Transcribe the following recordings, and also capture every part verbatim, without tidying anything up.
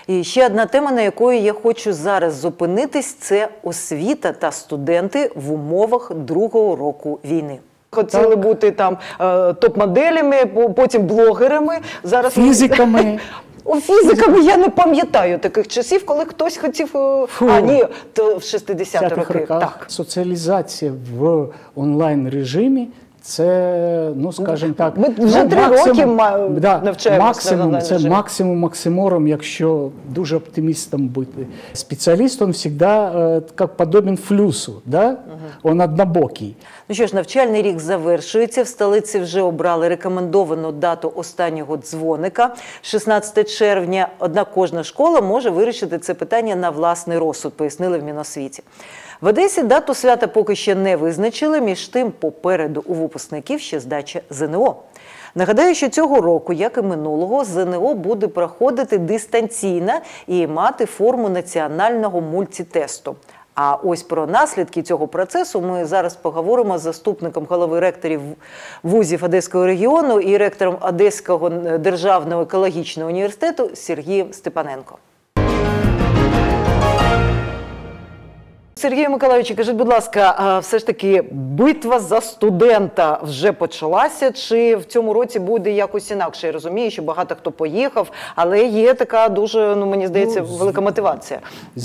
І ще одна тема, на якої я хочу зараз зупинитись, це освіта та студенти в умовах другого року війни. Хотіли так. бути там топ-моделями, потім блогерами, зараз фізиками. У фізиками я не пам'ятаю таких часів, коли хтось хотів, Фу. а ні, то в шістдесятих роках. Так. Соціалізація в онлайн-режимі – це, ну, скажімо так, ми вже три роки да, навчаємося максимум, на це максимум максимором, якщо дуже оптимістом бути. Спеціаліст, він завжди як подобен флюсу, да? Угу. Він однобокий. Ну що ж, навчальний рік завершується, в столиці вже обрали рекомендовану дату останнього дзвоника. шістнадцяте червня, однак кожна школа може вирішити це питання на власний розсуд, пояснили в Міносвіті. В Одесі дату свята поки ще не визначили, між тим попереду у випускників ще здача ЗНО. Нагадаю, що цього року, як і минулого, ЗНО буде проходити дистанційно і мати форму національного мультитесту. А ось про наслідки цього процесу ми зараз поговоримо з заступником голови ректорів вузів Одеського регіону і ректором Одеського державного екологічного університету Сергієм Степаненко. Сергію Миколайовичу, кажіть, будь ласка, все ж таки битва за студента вже почалася, чи в цьому році буде якось інакше? Я розумію, що багато хто поїхав, але є така дуже, ну, мені здається, ну, велика мотивація.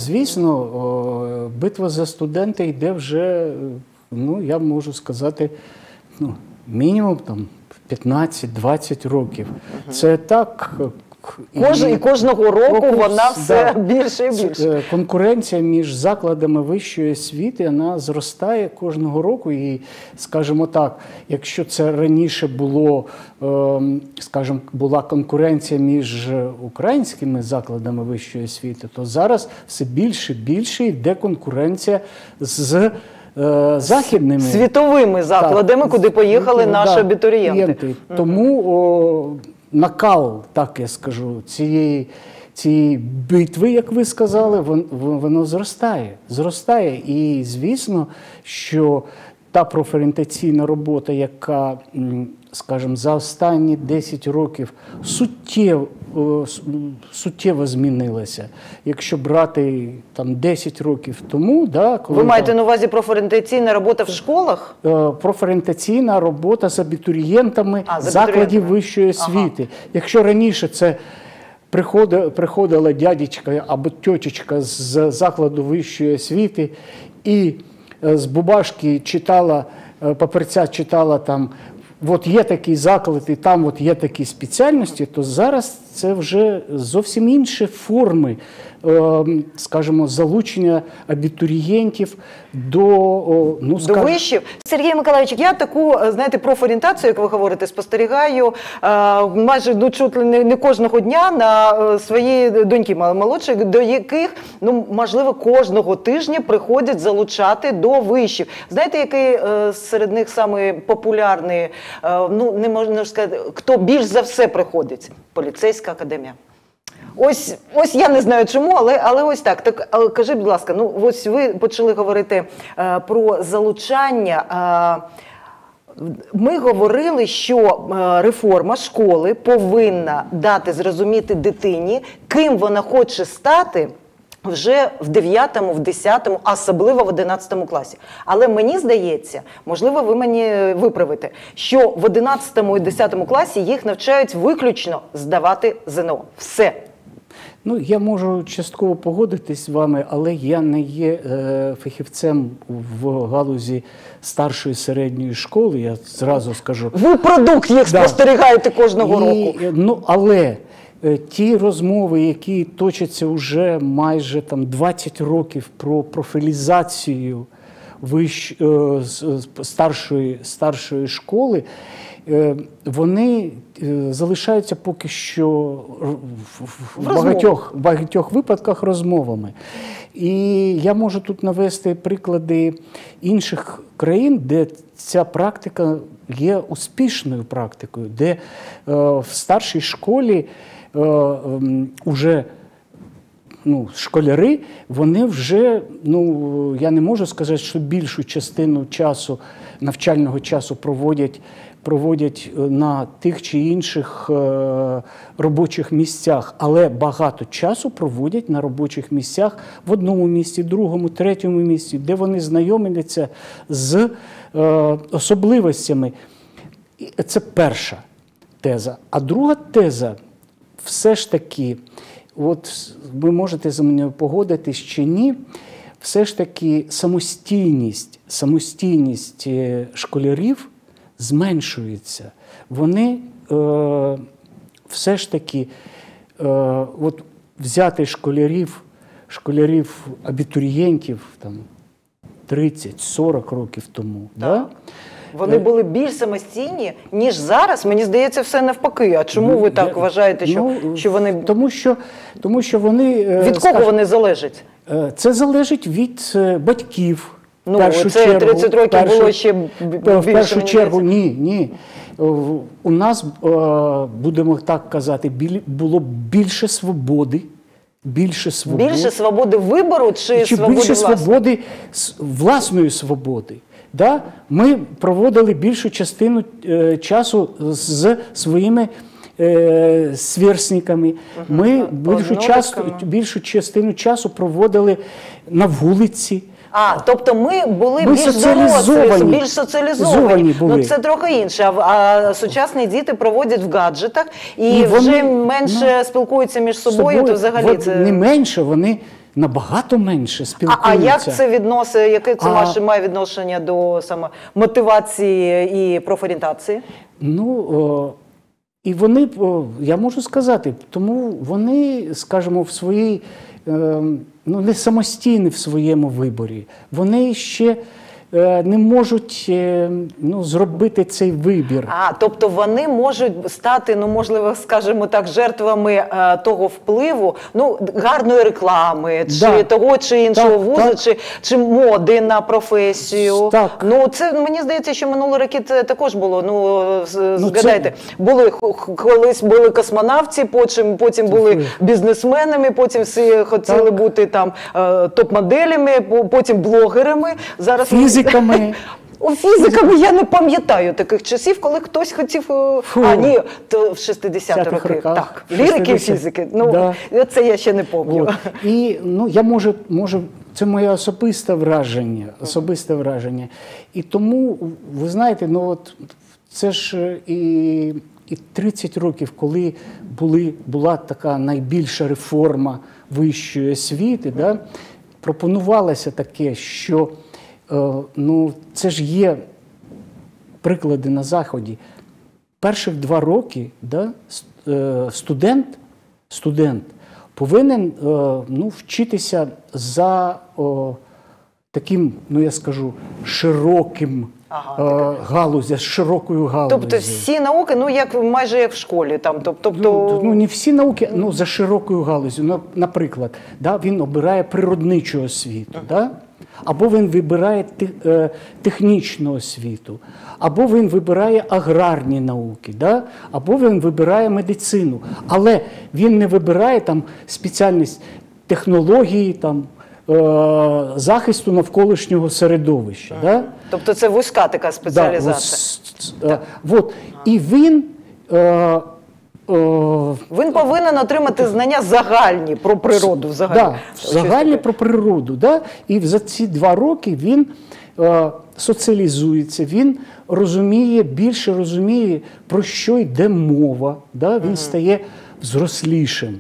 Звісно, битва за студента йде вже, ну, я можу сказати, ну, мінімум там п'ятнадцять-двадцять років. Uh-huh. Це так... Кож, і, і кожного року, року вона все да, більше і більше. Конкуренція між закладами вищої освіти, вона зростає кожного року. І, скажімо так, якщо це раніше було, скажімо, була конкуренція між українськими закладами вищої освіти, то зараз все більше і більше йде конкуренція з західними. Світовими закладами, так, куди поїхали да, наші абітурієнти. Угу. Тому о, накал, так я скажу, цієї, цієї битви, як ви сказали, воно, воно зростає. Зростає. І, звісно, що та профорієнтаційна робота, яка, скажімо, за останні десять років суттєво, суттєво змінилася. Якщо брати там десять років тому, да, коли ви маєте там, на увазі профорієнтаційна робота в школах? Профорієнтаційна робота з абітурієнтами а, з закладів вищої освіти. Ага. Якщо раніше це приходила, приходила дядечка або тьотечка з закладу вищої освіти і з бумажки читала, папірця читала там, от є такий заклад і там от є такі спеціальності, то зараз це вже зовсім інші форми, скажімо, залучення абітурієнтів до, ну, скажімо... до вишів. Сергій Миколайович, я таку, знаєте, профорієнтацію, як ви говорите, спостерігаю майже, ну, чуть ли не кожного дня на свої доньки молодші, до яких, ну, можливо, кожного тижня приходять залучати до вишів. Знаєте, який серед них самий популярний, ну, не можна сказати, хто більш за все приходить? Поліцейська академія. Ось, ось я не знаю чому, але, але ось так. Так, кажіть, будь ласка, ну ось ви почали говорити е, про залучання. Е, ми говорили, що е, реформа школи повинна дати зрозуміти дитині, ким вона хоче стати вже в дев'ятому, в десятому, особливо в одинадцятому класі. Але мені здається, можливо, ви мені виправите, що в одинадцятому і десятому класі їх навчають виключно здавати ЗНО. Все. Ну, я можу частково погодитись з вами, але я не є е, фахівцем в галузі старшої середньої школи, я зразу скажу. Ви продукт їх да. спостерігаєте кожного І, року. Ну, але е, ті розмови, які точаться вже майже там двадцять років про профілізацію вищ, е, старшої, старшої школи, е, вони залишаються поки що в багатьох, в багатьох випадках розмовами. І я можу тут навести приклади інших країн, де ця практика є успішною практикою, де е, в старшій школі е, е, уже ну, школяри, вони вже, ну, я не можу сказати, що більшу частину часу, навчального часу проводять проводять на тих чи інших е, робочих місцях, але багато часу проводять на робочих місцях в одному місці, другому, третьому місці, де вони знайомляться з е, особливостями. І це перша теза. А друга теза, все ж таки, от ви можете за мною погодитись чи ні, все ж таки самостійність, самостійність школярів зменшується. Вони е, все ж таки, е, от взяти школярів, школярів абітурієнтів там, тридцять-сорок років тому, да? Вони були більш самостійні, ніж зараз. Мені здається, все навпаки. А чому ви так Я, вважаєте, що, ну, що вони… Тому що, тому що вони… Від кого скажу, вони залежать? Це залежить від батьків. Ну, першу це чергу, тридцять років першу, було ще більше, в першу чергу, ні, ні. У нас, будемо так казати, було більше свободи. Більше свободи. Більше свободи вибору чи, чи свободи більше власної? свободи, власної свободи. Да? Ми проводили більшу частину е, часу з своїми е, сверстниками. Угу. Ми більшу, часто, більшу частину часу проводили на вулиці. А, тобто ми були ми більш дорослі, більш соціалізовані. Були. Ну, це трохи інше. А, а сучасні діти проводять в гаджетах і, і вони, вже менше ну, спілкуються між собою, собою, то взагалі це… Не менше, вони набагато менше спілкуються. А, а як це відносить, яке це а, має відношення до саме мотивації і профорієнтації? Ну, о, і вони, о, я можу сказати, тому вони, скажімо, в своїй, е, ну, не самостійні в своєму виборі. Вони ще е, не можуть е, ну, зробити цей вибір. А, тобто вони можуть стати, ну, можливо, скажімо так, жертвами е, того впливу, ну, гарної реклами, чи да. того чи іншого так, вузу, так. Чи, чи моди на професію. Так. Ну, це, мені здається, що минулі роки це також було. Ну, ну згадайте, це... були, колись були космонавти, потім, потім були бізнесменами, потім всі хотіли так. бути там е, топ-моделями, потім блогерами. Зараз фізиками. У фізиками я не пам'ятаю таких часів, коли хтось хотів… Фу. А, ні, то в шістдесятих роках. Так, лірики, фізики. Ну, да. Це я ще не пам'ятаю. І, ну, я можу, можу, це моє особисте враження, особисте враження. І тому, ви знаєте, ну, от, це ж і, і тридцять років, коли були, була така найбільша реформа вищої освіти, да, пропонувалося таке, що ну, це ж є приклади на Заході. Перших два роки да, студент, студент повинен ну, вчитися за о, таким, ну я скажу, широким ага, галузя, з широкою галузю. Тобто всі науки, ну як майже як в школі. Там, тобто... ну, ну не всі науки, ну за широкою галузю. Ну, наприклад, да, він обирає природничу освіту, uh-huh. да? Або він вибирає технічну освіту, або він вибирає аграрні науки, да? Або він вибирає медицину. Але він не вибирає там спеціальність технології, там, е- захисту навколишнього середовища. Uh-huh. Да? Тобто це вузька така спеціалізація. Да, ось, е- от. І він… Е- Він повинен отримати знання загальні про природу. Взагалі. Да, загальні про природу. Да? І за ці два роки він е, соціалізується, він розуміє, більше розуміє, про що йде мова. Да? Він mm-hmm. стає взрослішим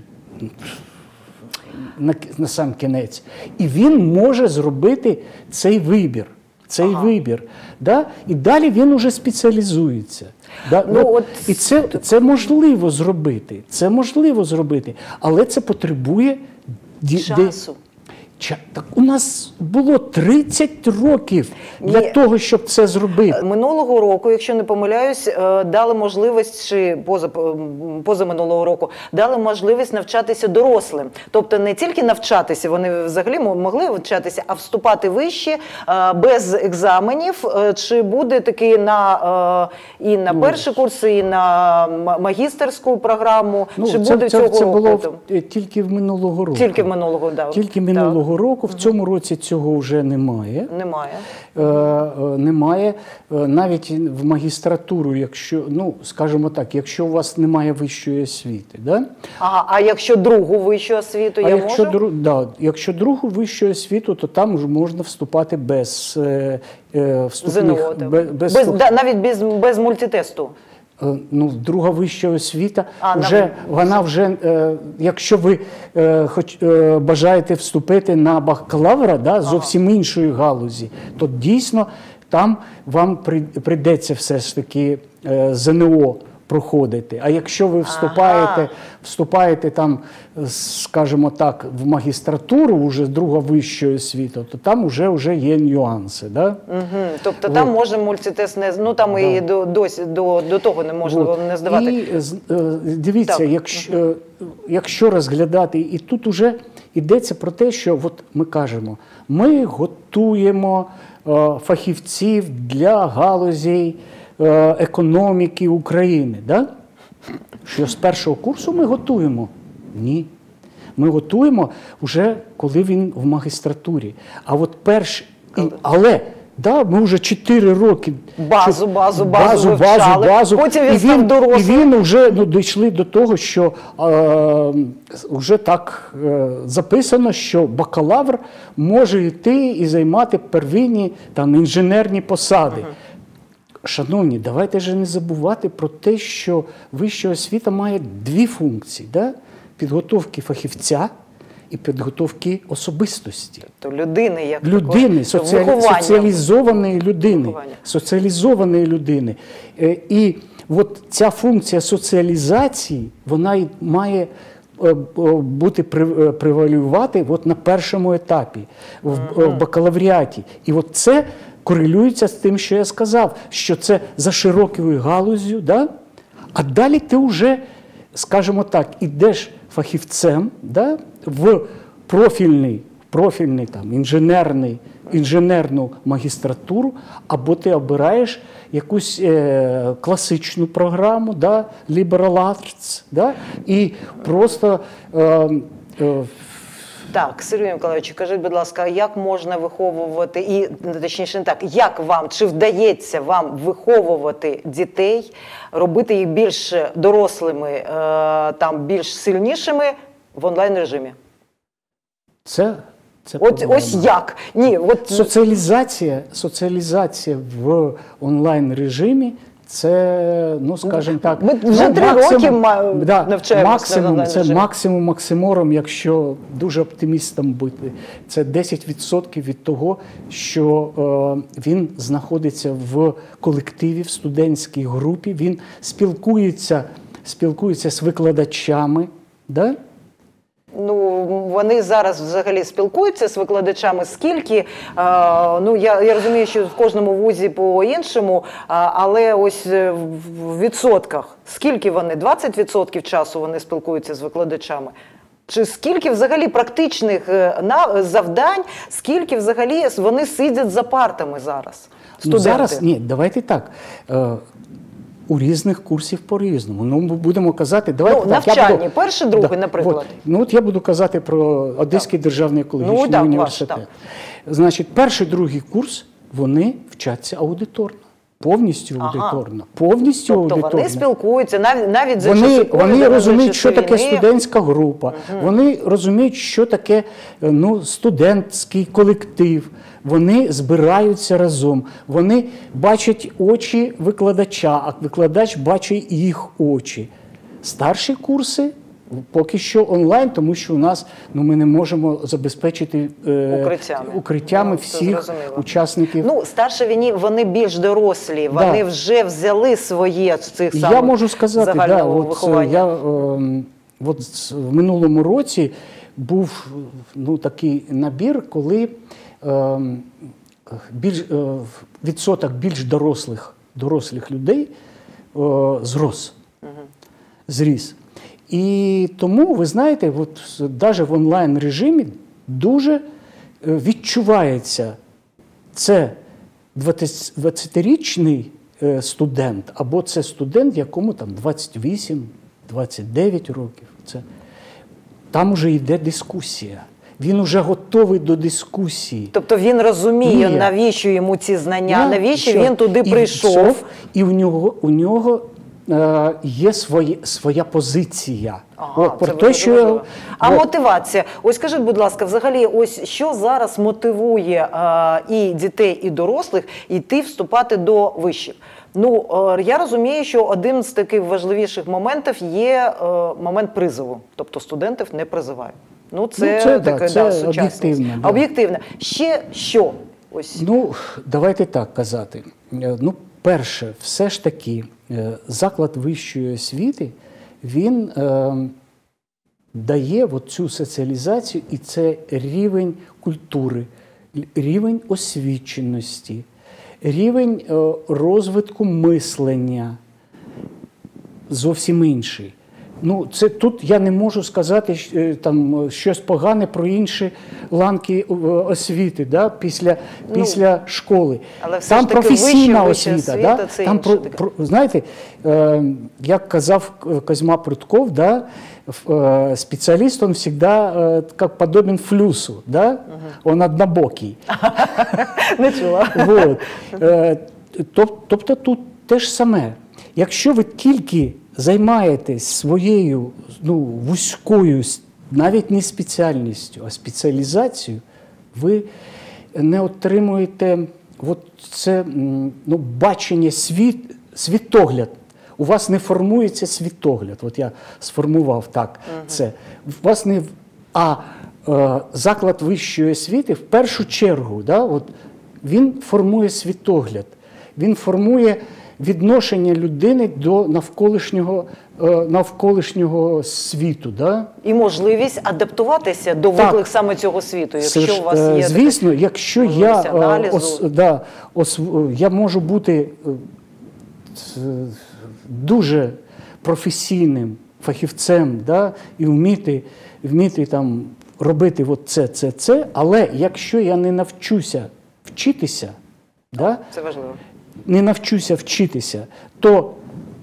на, на сам кінець. І він може зробити цей вибір. Цей ага. вибір. Да? І далі він уже спеціалізується. Да? Ну, от... І це, це можливо зробити. Це можливо зробити. Але це потребує… часу. Так у нас було тридцять років для Ні. того, щоб це зробити. Минулого року, якщо не помиляюсь, дали можливість, чи поза, поза минулого року, дали можливість навчатися дорослим. Тобто не тільки навчатися, вони взагалі могли навчатися, а вступати вище без екзаменів. Чи буде такий на, і на перший курс, і на магістерську програму? Ну, чи це, буде це, цього це року? було тільки в минулого року. Тільки в минулого, да. Тільки минулого цього року. В цьому році цього вже немає. Немає. Е, е, немає. Е, навіть в магістратуру, якщо, ну, скажімо так, якщо у вас немає вищої освіти, да? Ага, а якщо другу вищу освіту, А я якщо, можу? дру, да, якщо другу вищу освіту, то там вже можна вступати без е, е, вступних, ЗНО, так. без, без, Без, да, навіть без, без мультитесту. Е, Ну, друга вища освіта, А, вже, на- вона вже, е, якщо ви е, хоч, е, бажаєте вступити на бакалавра, да, зовсім іншої галузі, то дійсно там вам при- прийдеться все ж таки е, ЗНО проходити. А якщо ви вступаєте, Ага. вступаєте там, скажімо так, в магістратуру, вже друга вища освіта, то там вже, вже є нюанси. Да? Угу. Тобто там Вот. може мультитест не, ну там і до, досі, до, до того не можна От. не здавати. І з- е, дивіться, Так. якщо, е, якщо розглядати, і тут уже йдеться про те, що от ми кажемо, ми готуємо е, фахівців для галузей е, економіки України. Да? Що з першого курсу ми готуємо? Ні. Ми готуємо вже, коли він в магістратурі. А от перш... і- але... Да, ми вже чотири роки Базу, чу- базу, базу базу, вивчали. базу. Потім він і став він, дорослим. І він вже ну, дійшли до того, що е, вже так е, записано, що бакалавр може йти і займати первинні там, інженерні посади. Шановні, давайте же не забувати про те, що вища освіта має дві функції. Да? Підготовки фахівця і підготовки особистості. То людини як Людини, такої, соціалі... виховання. соціалізованої людини. Виховання. Соціалізованої людини. Е, І от ця функція соціалізації, вона й має е, е, бути при- е, превалювати от на першому етапі, в, е, в бакалавріаті. І от це корелюється з тим, що я сказав, що це за широкою галузю, да? А далі ти вже, скажімо так, ідеш фахівцем, да? в профільний, профільний там, інженерний, інженерну магістратуру, або ти обираєш якусь е, класичну програму, да? Liberal Arts, да? І просто е, е, Так, Сергій Миколайович, кажіть, будь ласка, як можна виховувати, і точніше не так, як вам, чи вдається вам виховувати дітей, робити їх більш дорослими, е, там, більш сильнішими в онлайн-режимі? це, це От, проблема. ось як? Ні, от... Соціалізація, соціалізація в онлайн-режимі – це, ну, скажімо так, Ми вже ну, три максимум- роки ма- да, навчаємося на максимум, це онлайн-режимі. максимум максимором, якщо дуже оптимістом бути. Це десять відсотків від того, що е, він знаходиться в колективі, в студентській групі, він спілкується, спілкується з викладачами, да? Ну, вони зараз взагалі спілкуються з викладачами. Скільки, е, ну, я, я розумію, що в кожному вузі по-іншому, а, але ось е, в в відсотках, скільки вони, двадцять відсотків часу вони спілкуються з викладачами? Чи скільки взагалі практичних е, на, завдань, скільки взагалі вони сидять за партами зараз, Ну, студенти? зараз, ні, давайте так. Е, у різних курсів по-різному. Ну, ми будемо казати, давайте Ну, так. я навчальні, буду- перший, другий, Да, наприклад. От, ну, от я буду казати про Одеський державний екологічний Ну, так, ваш, університет. так. Значить, перший, другий курс, вони вчаться аудиторно. Повністю Ага. аудиторно. Повністю Тобто аудиторно. вони спілкуються навіть, навіть за Вони, часи ковіду, вони навіть розуміють, за що часи таке війни. студентська група, вони розуміють, що таке е, ну, студентський колектив, вони збираються разом, вони бачать очі викладача, а викладач бачить їх очі. Старші курси поки що онлайн, тому що у нас ну, ми не можемо забезпечити е, Укриттями. укриттями Ну, це всіх зрозуміло. учасників. Ну, старші війні, вони більш дорослі, вони Да. вже взяли своє з цих самих Я можу сказати, да, загального от, виховання. я, е, от з- в минулому році був ну, такий набір, коли е, більш, е, відсоток більш дорослих, дорослих людей е, зрос, зріс. І тому, ви знаєте, от, навіть в онлайн-режимі дуже е, відчувається це двадцятирічний е, студент, або це студент, якому там двадцять вісім - двадцять дев'ять років. Це, там вже йде дискусія. він уже готовий до дискусії. Тобто він розуміє, Ні. навіщо йому ці знання, Я- навіщо що? він туди І прийшов. пішов, І в нього, у нього е, є своє, своя позиція. Ага, От, про це те, дуже що, важливо. А от, мотивація? Ось скажіть, будь ласка, взагалі, ось що зараз мотивує е, і дітей, і дорослих йти вступати до вишів? Ну, е, я розумію, що один з таких важливіших моментів є е, момент призову. Тобто студентів не призивають. Ну, це, Ну, це, да, таке, це да, сучасність. об'єктивно, да. Об'єктивно. Ще що? Ось. Ну, давайте так казати. Е, Ну, перше, все ж таки, е, заклад вищої освіти, він е, дає от цю соціалізацію, і це рівень культури, рівень освіченості, рівень е, розвитку мислення зовсім інший. Ну, це тут я не можу сказати е, там щось погане про інші ланки е, освіти, да, після, Ну, після школи. але все Там ж таки професійна вища- вища освіта, освіта да, це там інше про, таке. про, знаєте, е, як казав Козьма Прутков, да, е, спеціаліст он завжди е, як подобен флюсу, да, он однобокий. Не чула. Вот. Е, тоб- Тобто тут те ж саме. Якщо ви тільки займаєтесь своєю ну, вузькою, с- навіть не спеціальністю, а спеціалізацією, ви не отримуєте от це м, ну, бачення, світ, світогляд. У вас не формується світогляд. От я сформував так це. У вас не... А е, заклад вищої освіти в першу чергу, да, от, він формує світогляд, він формує відношення людини до навколишнього, е, навколишнього світу. Да? І можливість адаптуватися до Так. виклик саме цього світу, якщо Це ж, у вас е, є звісно, якщо я, можливість е, аналізу. ос, да, ос, я можу бути е, ц- дуже професійним фахівцем, да, і вміти, вміти там, робити от це, це, це, але якщо я не навчуся вчитися, да, Це важливо. не навчуся вчитися, то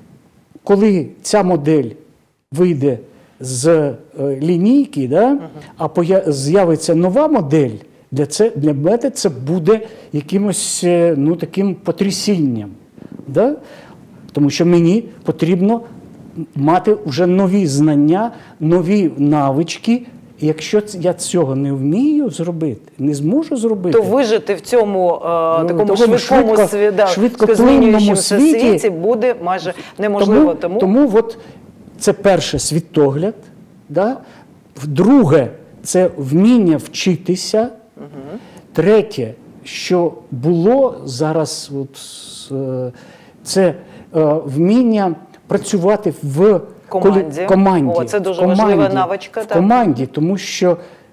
коли ця модель вийде з е, лінійки, да, а поя- з'явиться нова модель, для, це, для мене це буде якимось е, ну, таким потрясінням. Да? Тому що мені потрібно мати вже нові знання, нові навички. І якщо ц- я цього не вмію зробити, не зможу зробити, То вижити в цьому е, такому такому швидкому швидко- сві- да, швидкоплинному змінюючомуся світі світі буде майже неможливо. Тому, тому от це перше світогляд, да? Друге це вміння вчитися. Угу. Третє, що було зараз, от, е, це е, вміння працювати в Команді. колі- команді. О, це дуже в команді, важлива навичка, В так. команді, тому що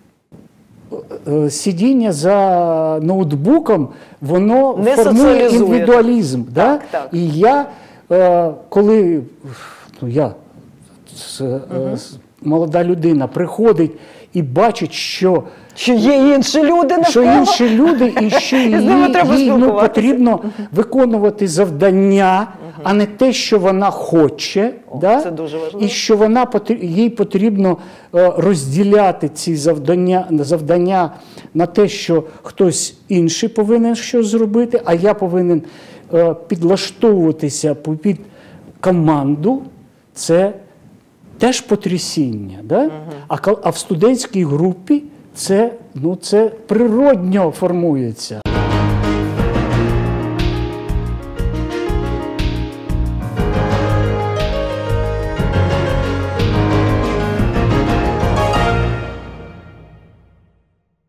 е, сидіння за ноутбуком, воно Не формує соціалізує. індивідуалізм. Да? Так, так. І я, е, коли ну, я, с- е, с- молода людина приходить і бачить, що Що є інші люди що навколо. інші люди, і що І з їй, ними треба їй ну, спілкуватися. потрібно виконувати завдання, а не те, що вона хоче. О, да? це дуже важливо. І що вона, потр- їй потрібно е, розділяти ці завдання, завдання на те, що хтось інший повинен щось зробити, а я повинен е, підлаштовуватися під команду. Це теж потрясіння. Да? А, ка- а в студентській групі це, ну, це природньо формується.